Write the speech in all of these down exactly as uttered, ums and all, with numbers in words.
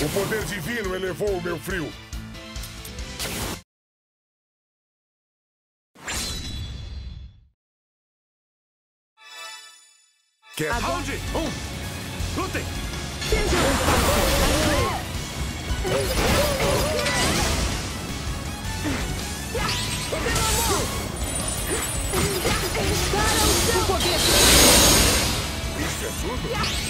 O poder divino elevou o meu frio. Quer Round um. Lutem. Seja um poder. Isso é tudo?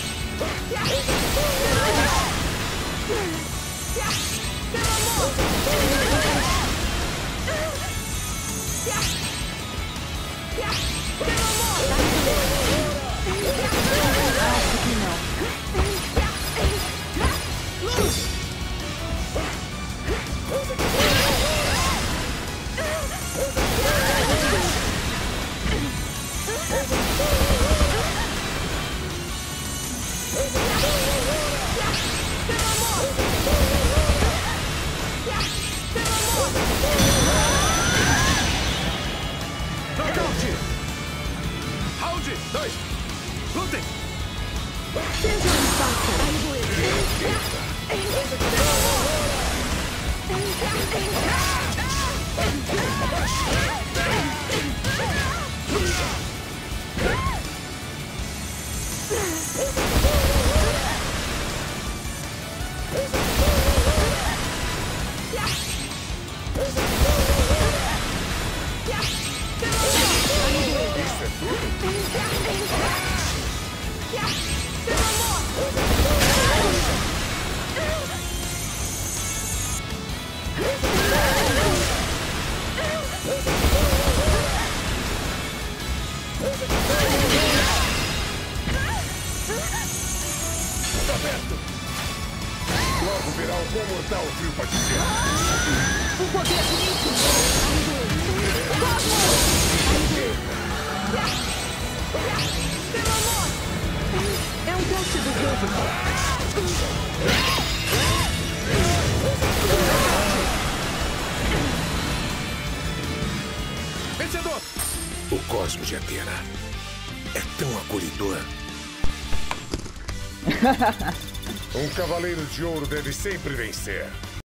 Acho que não. Knockout. Round dois. Lutem. Seja um pássaro. Isso é tudo? Está aberto. Logo verá o quão mortal o frio pode ser. O poder político. É um teste do jogo. Vencedor. O cosmos de Atena é tão acolhedor. Um cavaleiro de ouro deve sempre vencer.